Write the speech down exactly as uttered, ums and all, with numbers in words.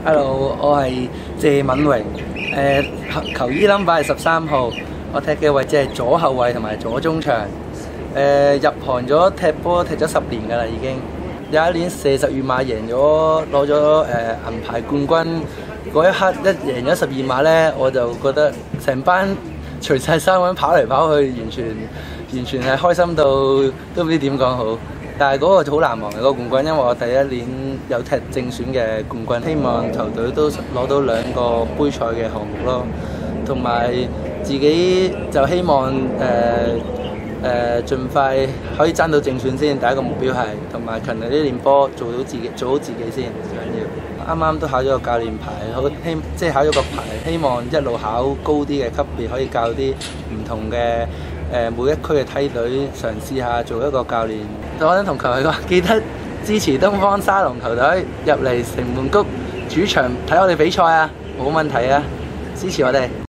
Hello，我係謝敏榮，誒球衣 number 係十三號，我踢嘅位置係左後衞同埋左中場。誒入行咗踢波踢咗十年㗎啦，已經。有一年射十二碼贏咗攞咗誒銀牌冠軍，嗰一刻一贏咗十二碼咧，我就覺得成班除晒衫咁跑嚟跑去，完全完全係開心到都唔知點講好。但係嗰個好難忘嘅嗰個冠軍，因為我第一年有踢正選嘅冠軍，希望球隊都攞到兩個杯賽嘅項目咯，同埋自己就希望誒誒、呃呃、盡快可以爭到正選先，第一個目標係，同埋勤力啲練波，做到自己做好自己先最緊要。啱啱都考咗個教練牌，好希即係考咗個牌，希望一路考高啲嘅級別，可以教啲唔同嘅。誒每一區嘅梯隊嘗試下做一個教練，我想同球迷講，記得支持東方沙龍球隊入嚟城門谷主場睇我哋比賽啊，冇問題啊，支持我哋。